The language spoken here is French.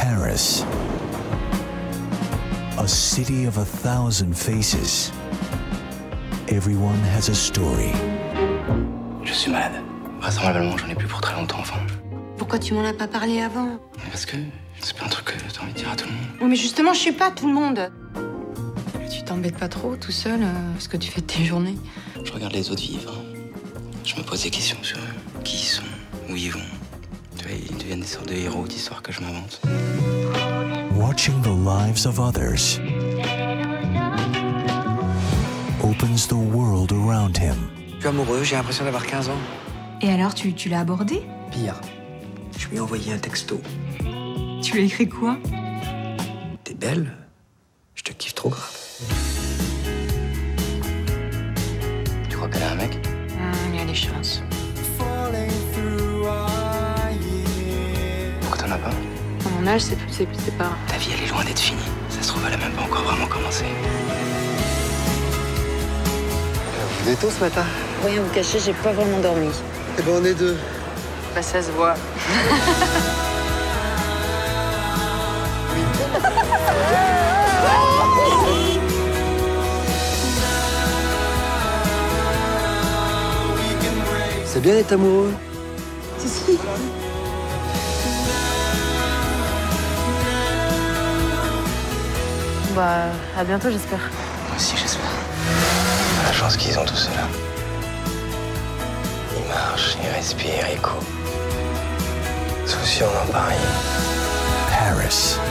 Paris, a city of 1,000 faces. Everyone has a story. Je suis malade. Vraisemblablement, j'en ai plus pour très longtemps, enfin. Pourquoi tu m'en as pas parlé avant? Parce que c'est pas un truc que t'as envie de dire à tout le monde. Oui, mais justement, je suis pas tout le monde. Tu t'embêtes pas trop tout seul, ce que tu fais de tes journées? Je regarde les autres vivre. Je me pose des questions sur eux. Qui ils sont, où ils vont. Tu vois, ils deviennent des sortes de héros d'histoires que je m'invente. Watching the lives of others opens the world around him. Je suis amoureux, j'ai l'impression d'avoir 15 ans. Et alors, tu l'as abordé? Pire, je lui ai envoyé un texto. Tu lui as écrit quoi? T'es belle, je te kiffe trop grave. Tu crois qu'elle a un mec? Il y a des chances. Pourquoi t'en as pas? À mon âge, c'est pas... Ta vie, elle est loin d'être finie. Ça se trouve, elle a même pas encore vraiment commencé. Vous êtes tôt ce matin? Rien vous cacher, j'ai pas vraiment dormi. Eh ben on est deux. Bah ça se voit. C'est bien d'être amoureux. Si. Bah, à bientôt, j'espère. Moi aussi, j'espère. La chance qu'ils ont tous ceux-là. Ils marchent, ils respirent, ils courent. Soucieux en Paris. Paris.